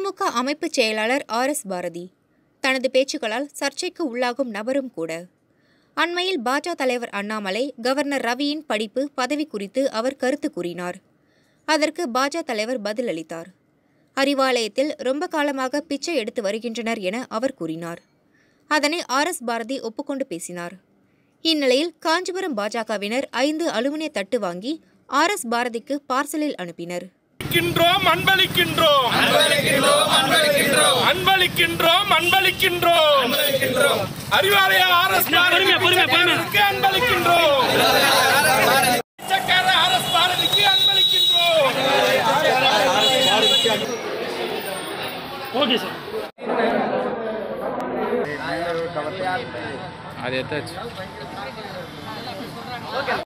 திமுக அமைப்பு செயலாளர் ஆர்.எஸ். பாரதி தனது பேச்சுக்களால் சர்ச்சைக்கு உள்ளாகும் நபரும் கூட. அண்மையில் பாஜக தலைவர் அண்ணாமலை கவர்னர் ரவியின் படிப்பு பதவி குறித்து அவர் கருத்து கூறினார். அதற்கு பாஜக தலைவர் பதிலளித்தார். அறிவாலயத்தில் ரொம்ப காலமாக பிச்சை எடுத்து வருகின்றனர் என அவர் கூறினார். அதனை ஆர்.எஸ். பாரதி ஒப்புக்கொண்டு பேசினார். இந்நிலையில் காஞ்சிபுரம் பாஜகவினர் 5 அலுமினிய தட்டு வாங்கி ஆர்.எஸ். பாரதிக்கு பார்சலில் அனுப்பினர். அன்பளிக்கின்றோம் அறிவாலய ஆர்.எஸ். பாரதிக்கு அன்பளிக்கின்றோம். ஆர்.எஸ். பாரதிக்கு அன்பளிக்கின்றோம். Okay sir. அது